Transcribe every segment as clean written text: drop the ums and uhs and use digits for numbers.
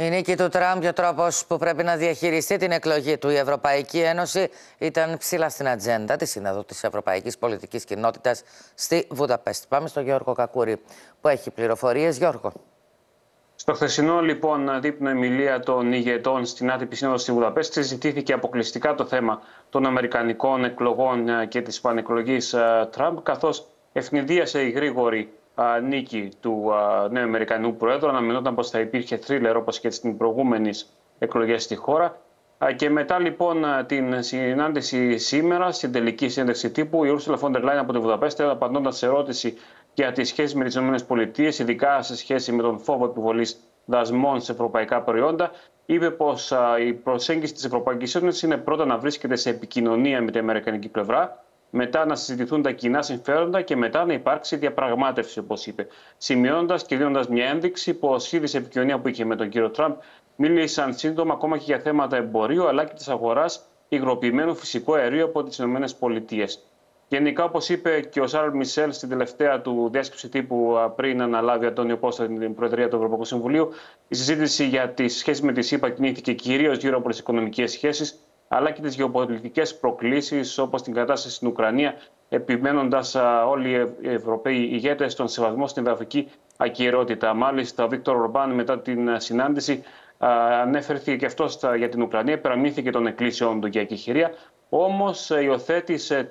Η νίκη του Τραμπ και ο τρόπος που πρέπει να διαχειριστεί την εκλογή του η Ευρωπαϊκή Ένωση ήταν ψηλά στην ατζέντα της Συνόδου της Ευρωπαϊκής Πολιτικής Κοινότητας στη Βουδαπέστη. Πάμε στον Γιώργο Κακούρη που έχει πληροφορίες. Γιώργο. Στο χθεσινό λοιπόν δείπνο ομιλία των ηγετών στην άτυπη σύνοδο στη Βουδαπέστη συζητήθηκε αποκλειστικά το θέμα των αμερικανικών εκλογών και της πανεκλογής Τραμπ, καθώς ευνηδίασε η γρήγορη νίκη του νέου Αμερικανού Προέδρου. Αναμενόταν πως θα υπήρχε θρίλερ όπως και στις προηγούμενες εκλογές στη χώρα. Και μετά λοιπόν την συνάντηση σήμερα, στην τελική συνέντευξη τύπου, η Ursula von der Leyen από τη Βουδαπέστη, απαντώντας σε ερώτηση για τις σχέσεις με τις ΗΠΑ, ειδικά σε σχέση με τον φόβο επιβολής δασμών σε ευρωπαϊκά προϊόντα, είπε πως η προσέγγιση της Ευρωπαϊκής Ένωσης είναι πρώτα να βρίσκεται σε επικοινωνία με την αμερικανική πλευρά, μετά να συζητηθούν τα κοινά συμφέροντα και μετά να υπάρξει διαπραγμάτευση, όπως είπε. Σημειώνοντας και δίνοντας μια ένδειξη πως ήδη σε επικοινωνία που είχε με τον κύριο Τραμπ, μίλησαν σύντομα ακόμα και για θέματα εμπορίου αλλά και της αγοράς υγροποιημένου φυσικού αερίου από τις ΗΠΑ. Γενικά, όπως είπε και ο Σαρλ Μισελ στην τελευταία του διάσκεψη τύπου πριν αναλάβει Αντώνιο Κώστα την Προεδρία του Ευρωπαϊκού Συμβουλίου, η συζήτηση για τις σχέσεις με τη ΣΥΠΑ κινήθηκε κυρίως γύρω από τις οικονομικές σχέσεις, αλλά και τις γεωπολιτικές προκλήσεις όπως την κατάσταση στην Ουκρανία, επιμένοντας όλοι οι Ευρωπαίοι ηγέτες στον σεβασμό στην εδαφική ακεραιότητα. Μάλιστα, ο Βίκτορ Ορμπάν μετά την συνάντηση ανέφερθηκε και αυτό για την Ουκρανία, υπεραμεινήθηκε των εκκλήσεων του για εκεχηρία. Όμως υιοθέτησε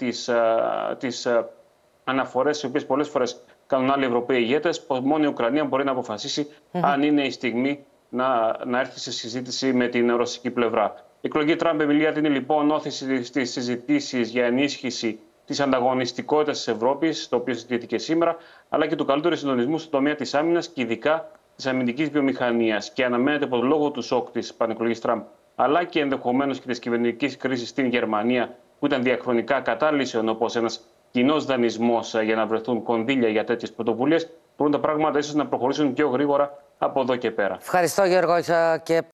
τις αναφορές, οι οποίες πολλές φορές κάνουν άλλοι Ευρωπαίοι ηγέτες, πως μόνο η Ουκρανία μπορεί να αποφασίσει αν είναι η στιγμή να έρθει σε συζήτηση με την ρωσική πλευρά. Η εκλογή Τραμπ-Εμιλία δίνει λοιπόν όθηση στις συζητήσεις για ενίσχυση της ανταγωνιστικότητας της Ευρώπης, το οποίο συζητήθηκε σήμερα, αλλά και του καλύτερου συντονισμού στον τομέα της άμυνας και ειδικά της αμυντικής βιομηχανίας. Και αναμένεται πως λόγω του σοκ της πανεκλογής Τραμπ, αλλά και ενδεχομένως και της κυβερνητικής κρίσης στην Γερμανία, που ήταν διαχρονικά κατά λύσεων, όπως ένας κοινός δανεισμός για να βρεθούν κονδύλια για τέτοιες πρωτοβουλίες, μπορούν τα πράγματα ίσως να προχωρήσουν πιο γρήγορα από εδώ και πέρα. Ευχαριστώ, Γιώργο. Και